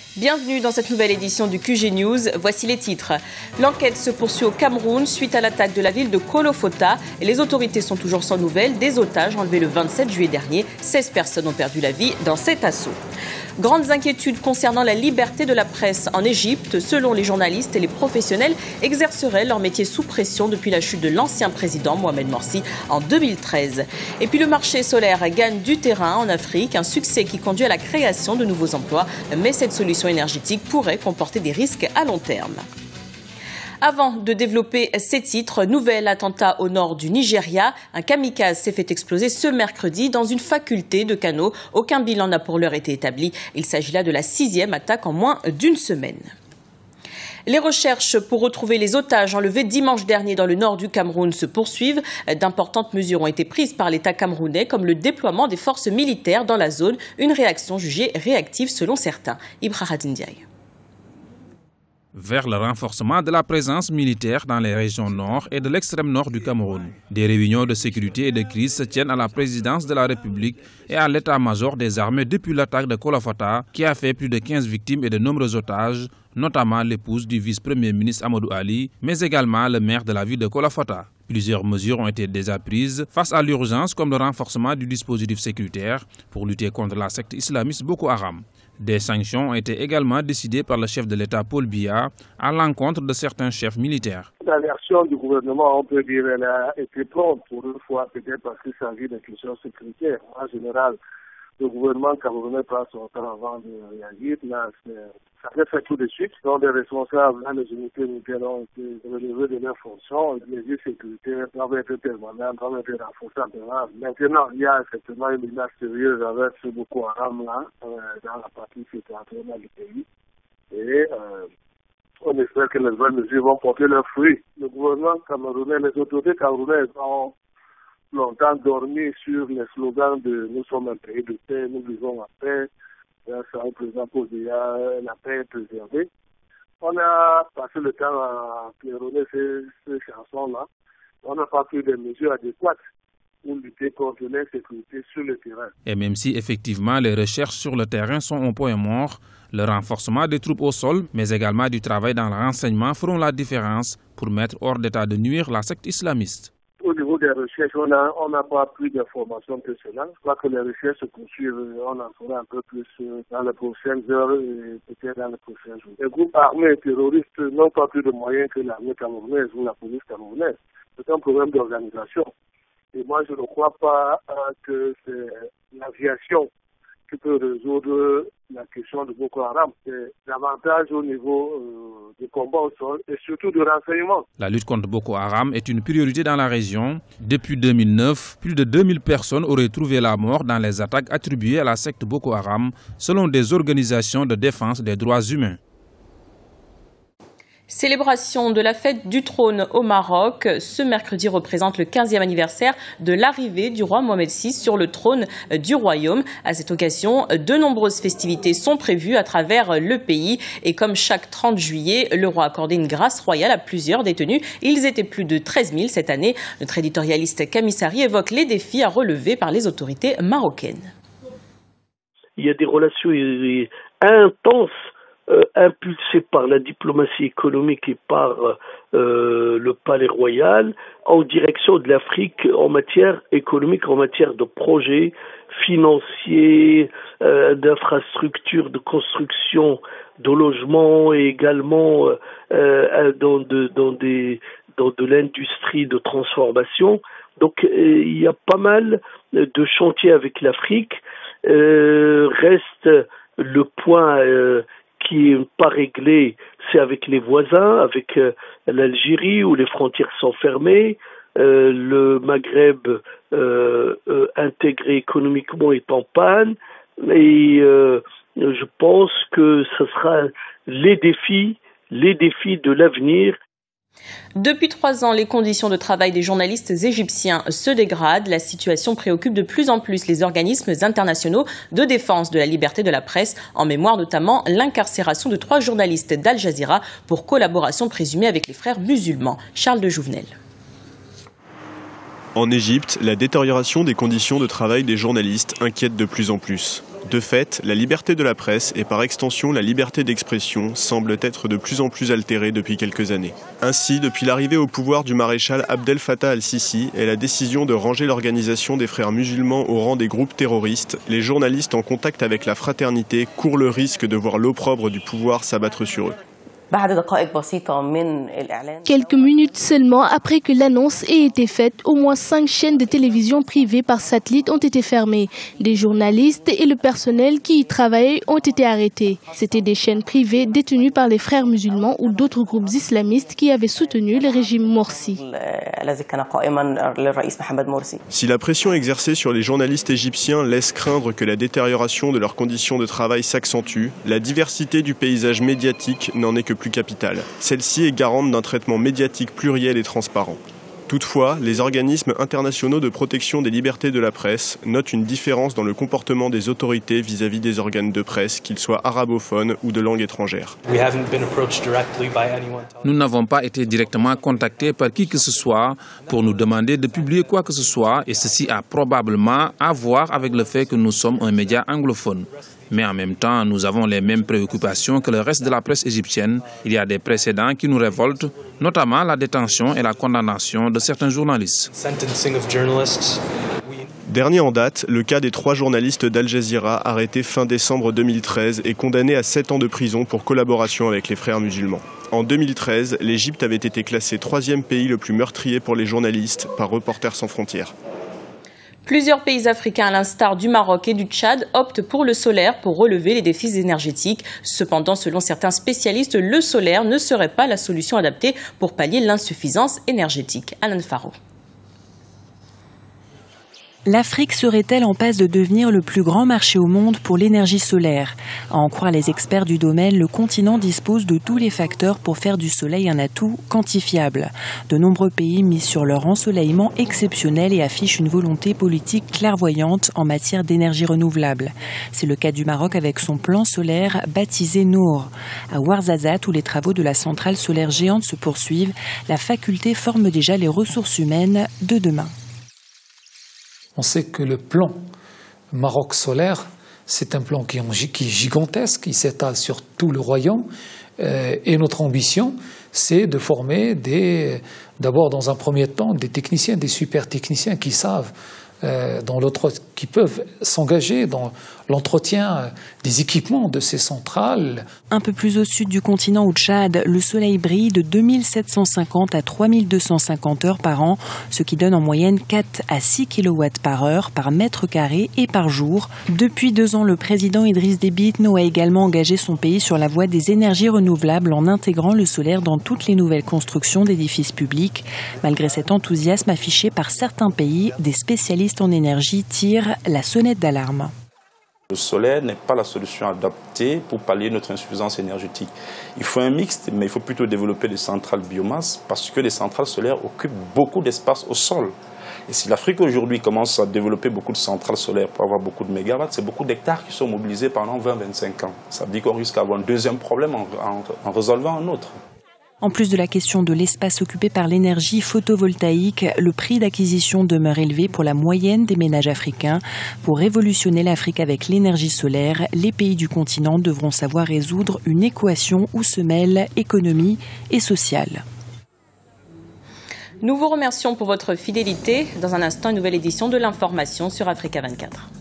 Bienvenue dans cette nouvelle édition du QG News. Voici les titres. L'enquête se poursuit au Cameroun suite à l'attaque de la ville de Kolofota. Et les autorités sont toujours sans nouvelles des otages enlevés le 27 juillet dernier. 16 personnes ont perdu la vie dans cet assaut. Grandes inquiétudes concernant la liberté de la presse en Égypte. Selon les journalistes et les professionnels, exerceraient leur métier sous pression depuis la chute de l'ancien président Mohamed Morsi en 2013. Et puis le marché solaire gagne du terrain en Afrique, un succès qui conduit à la création de nouveaux emplois. Mais cette solution énergétique pourrait comporter des risques à long terme. Avant de développer ces titres, nouvel attentat au nord du Nigeria. Un kamikaze s'est fait exploser ce mercredi dans une faculté de Kano. Aucun bilan n'a pour l'heure été établi. Il s'agit là de la 6e attaque en moins d'une semaine. Les recherches pour retrouver les otages enlevés dimanche dernier dans le nord du Cameroun se poursuivent. D'importantes mesures ont été prises par l'État camerounais, comme le déploiement des forces militaires dans la zone. Une réaction jugée réactive selon certains. Ibrahim Ndiaye. Vers le renforcement de la présence militaire dans les régions nord et de l'extrême nord du Cameroun. Des réunions de sécurité et de crise se tiennent à la présidence de la République et à l'état-major des armées depuis l'attaque de Kolofota qui a fait plus de 15 victimes et de nombreux otages, notamment l'épouse du vice-premier ministre Amadou Ali, mais également le maire de la ville de Kolofota. Plusieurs mesures ont été déjà prises face à l'urgence comme le renforcement du dispositif sécuritaire pour lutter contre la secte islamiste Boko Haram. Des sanctions ont été également décidées par le chef de l'État Paul Biya à l'encontre de certains chefs militaires. La version du gouvernement, on peut dire, elle a été prompte pour une fois, peut-être parce qu'il s'agit d'une question sécuritaire. En général, le gouvernement camerounais prend son temps avant de réagir. Là, ça s'est fait tout de suite. Donc, les responsables, les unités militaires ont été relevés de leurs fonctions. Les mesures sécuritaires doivent être permanentes, doivent être renforcées. Maintenant, il y a effectivement une menace sérieuse avec ce Boko Haram là, dans la partie septentrionale du pays. Et on espère que les bonnes mesures vont porter leurs fruits. Le gouvernement camerounais, les autorités camerounaises ont longtemps dormi sur les slogans de « Nous sommes un pays de paix, nous vivons en paix ». Ça représente pour dire la paix préservée. On a passé le temps à claironner ces chansons-là. On n'a pas pris des mesures adéquates pour lutter contre l'insécurité sur le terrain. Et même si effectivement les recherches sur le terrain sont au point mort, le renforcement des troupes au sol, mais également du travail dans le renseignement feront la différence pour mettre hors d'état de nuire la secte islamiste. Au niveau des recherches, on n'a pas plus d'informations que cela. Je crois que les recherches se poursuivent. On en saura un peu plus dans les prochaines heures et peut-être dans les prochains jours. Les groupes armés terroristes n'ont pas plus de moyens que l'armée camerounaise ou la police camerounaise. C'est un problème d'organisation. Et moi, je ne crois pas que c'est l'aviation qui peut résoudre la question de Boko Haram. C'est davantage au niveau du combat au sol et surtout du renseignement. La lutte contre Boko Haram est une priorité dans la région. Depuis 2009, plus de 2000 personnes auraient trouvé la mort dans les attaques attribuées à la secte Boko Haram, selon des organisations de défense des droits humains. Célébration de la fête du trône au Maroc. Ce mercredi représente le 15e anniversaire de l'arrivée du roi Mohamed VI sur le trône du royaume. À cette occasion, de nombreuses festivités sont prévues à travers le pays. Et comme chaque 30 juillet, le roi a accordé une grâce royale à plusieurs détenus. Ils étaient plus de 13 000 cette année. Notre éditorialiste Camille Sari évoque les défis à relever par les autorités marocaines. Il y a des relations intenses impulsé par la diplomatie économique et par le palais royal en direction de l'Afrique en matière économique, en matière de projets financiers, d'infrastructures, de construction, de logements et également dans de l'industrie de transformation. Donc il y a pas mal de chantiers avec l'Afrique. Reste le point qui n'est pas réglé, c'est avec les voisins, avec l'Algérie où les frontières sont fermées, le Maghreb intégré économiquement est en panne, et je pense que ce sera les défis de l'avenir. Depuis 3 ans, les conditions de travail des journalistes égyptiens se dégradent. La situation préoccupe de plus en plus les organismes internationaux de défense de la liberté de la presse, en mémoire notamment l'incarcération de 3 journalistes d'Al Jazeera pour collaboration présumée avec les frères musulmans. Charles de Jouvenel. En Égypte, la détérioration des conditions de travail des journalistes inquiète de plus en plus. De fait, la liberté de la presse et par extension la liberté d'expression semblent être de plus en plus altérées depuis quelques années. Ainsi, depuis l'arrivée au pouvoir du maréchal Abdel Fattah al-Sisi et la décision de ranger l'organisation des frères musulmans au rang des groupes terroristes, les journalistes en contact avec la fraternité courent le risque de voir l'opprobre du pouvoir s'abattre sur eux. Quelques minutes seulement après que l'annonce ait été faite, au moins 5 chaînes de télévision privées par satellite ont été fermées. Des journalistes et le personnel qui y travaillaient ont été arrêtés. C'étaient des chaînes privées détenues par les frères musulmans ou d'autres groupes islamistes qui avaient soutenu le régime Morsi. Si la pression exercée sur les journalistes égyptiens laisse craindre que la détérioration de leurs conditions de travail s'accentue, la diversité du paysage médiatique n'en est que plus capitale. Celle-ci est garante d'un traitement médiatique pluriel et transparent. Toutefois, les organismes internationaux de protection des libertés de la presse notent une différence dans le comportement des autorités vis-à-vis des organes de presse, qu'ils soient arabophones ou de langue étrangère. Nous n'avons pas été directement contactés par qui que ce soit pour nous demander de publier quoi que ce soit, et ceci a probablement à voir avec le fait que nous sommes un média anglophone. Mais en même temps, nous avons les mêmes préoccupations que le reste de la presse égyptienne. Il y a des précédents qui nous révoltent, notamment la détention et la condamnation de certains journalistes. Dernier en date, le cas des 3 journalistes d'Al Jazeera arrêtés fin décembre 2013 et condamnés à 7 ans de prison pour collaboration avec les frères musulmans. En 2013, l'Égypte avait été classé 3e pays le plus meurtrier pour les journalistes par Reporters sans frontières. Plusieurs pays africains, à l'instar du Maroc et du Tchad, optent pour le solaire pour relever les défis énergétiques. Cependant, selon certains spécialistes, le solaire ne serait pas la solution adaptée pour pallier l'insuffisance énergétique. Alan Faro. L'Afrique serait-elle en passe de devenir le plus grand marché au monde pour l'énergie solaire ? À en croire les experts du domaine, le continent dispose de tous les facteurs pour faire du soleil un atout quantifiable. De nombreux pays misent sur leur ensoleillement exceptionnel et affichent une volonté politique clairvoyante en matière d'énergie renouvelable. C'est le cas du Maroc avec son plan solaire baptisé Nour. À Ouarzazate, où les travaux de la centrale solaire géante se poursuivent, la faculté forme déjà les ressources humaines de demain. On sait que le plan Maroc solaire, c'est un plan qui est gigantesque, qui s'étale sur tout le royaume. Et notre ambition, c'est de former d'abord dans un premier temps des techniciens, des super techniciens qui savent, qui peuvent s'engager dans l'entretien des équipements de ces centrales. Un peu plus au sud du continent, au Tchad, le soleil brille de 2750 à 3250 heures par an, ce qui donne en moyenne 4 à 6 kW par heure, par mètre carré et par jour. Depuis 2 ans, le président Idriss Déby Itno a également engagé son pays sur la voie des énergies renouvelables en intégrant le solaire dans toutes les nouvelles constructions d'édifices publics. Malgré cet enthousiasme affiché par certains pays, des spécialistes en énergie tirent la sonnette d'alarme. Le solaire n'est pas la solution adaptée pour pallier notre insuffisance énergétique. Il faut un mixte, mais il faut plutôt développer des centrales biomasse parce que les centrales solaires occupent beaucoup d'espace au sol. Et si l'Afrique aujourd'hui commence à développer beaucoup de centrales solaires pour avoir beaucoup de mégawatts, c'est beaucoup d'hectares qui sont mobilisés pendant 20-25 ans. Ça veut dire qu'on risque d'avoir un deuxième problème en résolvant un autre. En plus de la question de l'espace occupé par l'énergie photovoltaïque, le prix d'acquisition demeure élevé pour la moyenne des ménages africains. Pour révolutionner l'Afrique avec l'énergie solaire, les pays du continent devront savoir résoudre une équation où se mêlent économie et social. Nous vous remercions pour votre fidélité. Dans un instant, une nouvelle édition de l'information sur Africa 24.